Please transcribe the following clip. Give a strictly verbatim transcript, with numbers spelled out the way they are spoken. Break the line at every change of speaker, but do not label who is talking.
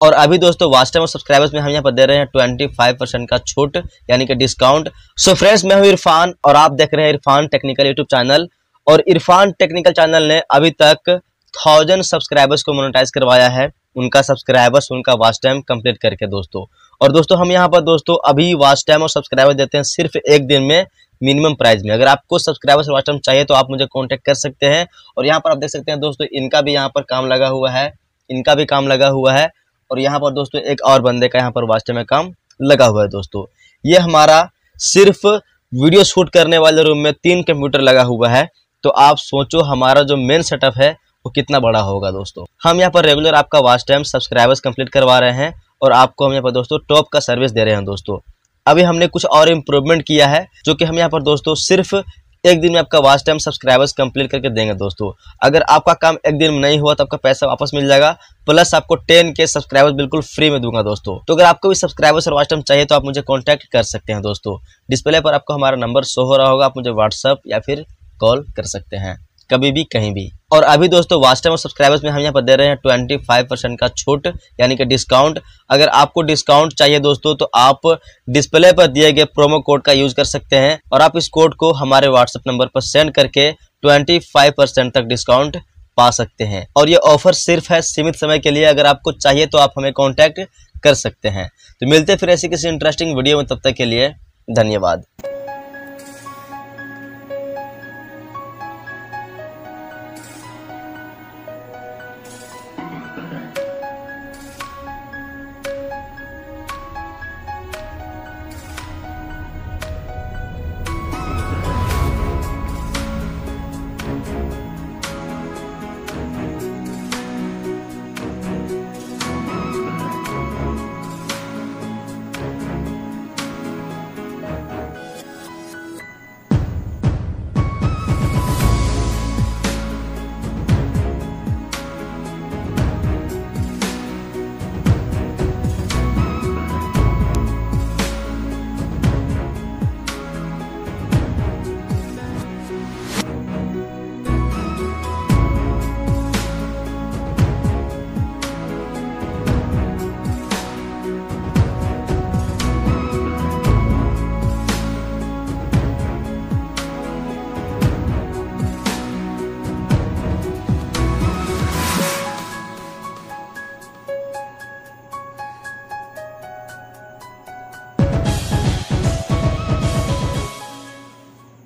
और अभी दोस्तों वॉच टाइम और सब्सक्राइबर्स में हम यहाँ पर दे रहे हैं पच्चीस परसेंट का छूट यानी कि डिस्काउंट। सो फ्रेंड्स, मैं हूँ इरफान और आप देख रहे हैं इरफान टेक्निकल यूट्यूब चैनल। और इरफान टेक्निकल चैनल ने अभी तक थाउजेंड सब्सक्राइबर्स को मोनेटाइज करवाया है, उनका सब्सक्राइबर्स उनका वॉच टाइम कंप्लीट करके दोस्तों। और दोस्तों हम यहाँ पर दोस्तों अभी वॉच टाइम और सब्सक्राइबर देते हैं सिर्फ एक दिन में मिनिमम प्राइस में। अगर आपको सब्सक्राइबर्स और वॉच टाइम चाहिए तो आप मुझे कांटेक्ट कर सकते हैं। और यहाँ पर आप देख सकते हैं दोस्तों, इनका भी यहाँ पर काम लगा हुआ है, इनका भी काम लगा हुआ है। और यहाँ पर दोस्तों एक और बंदे का यहाँ पर वॉच टाइम में काम लगा हुआ है दोस्तों। ये हमारा सिर्फ वीडियो शूट करने वाले रूम में तीन कंप्यूटर लगा हुआ है। तो आप सोचो हमारा जो मेन सेटअप है वो कितना बड़ा होगा दोस्तों। हम यहाँ पर रेगुलर आपका वॉच टाइम सब्सक्राइबर्स कंप्लीट करवा रहे हैं और आपको हम यहाँ पर दोस्तों टॉप का सर्विस दे रहे हैं दोस्तों। अभी हमने कुछ और इम्प्रूवमेंट किया है जो कि हम यहाँ पर दोस्तों सिर्फ एक दिन में आपका वॉच टाइम सब्सक्राइबर्स कंप्लीट करके देंगे दोस्तों। अगर आपका काम एक दिन में नहीं हुआ तो आपका पैसा वापस मिल जाएगा, प्लस आपको टेन के सब्सक्राइबर्स बिल्कुल फ्री में दूंगा दोस्तों। तो अगर आपको भी सब्सक्राइबर्स और वॉच टाइम चाहिए तो आप मुझे कांटेक्ट कर सकते हैं दोस्तों। डिस्प्ले पर आपको हमारा नंबर शो हो रहा होगा, आप मुझे व्हाट्सअप या फिर कॉल कर सकते हैं कभी भी कहीं भी। और अभी दोस्तों वॉच टाइम और सब्सक्राइबर्स में हम यहाँ पर दे रहे हैं पच्चीस परसेंट का छूट यानी कि डिस्काउंट। अगर आपको डिस्काउंट चाहिए दोस्तों तो आप डिस्प्ले पर दिए गए प्रोमो कोड का यूज कर सकते हैं और आप इस कोड को हमारे व्हाट्सएप नंबर पर सेंड करके पच्चीस परसेंट तक डिस्काउंट पा सकते हैं। और ये ऑफर सिर्फ है सीमित समय के लिए, अगर आपको चाहिए तो आप हमें कॉन्टैक्ट कर सकते हैं। तो मिलते फिर ऐसी किसी इंटरेस्टिंग वीडियो में, तब तक के लिए धन्यवाद।